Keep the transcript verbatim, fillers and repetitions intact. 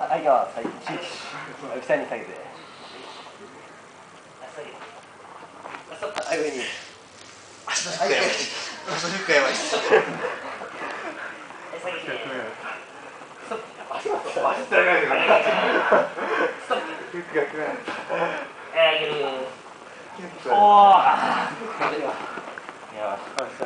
はい、では、はい、下に下げて。はい、上に。 足のフックやばい。足のフックやばい。 足が足長いから。フックが来ない。 えー、いける。 おお。いや。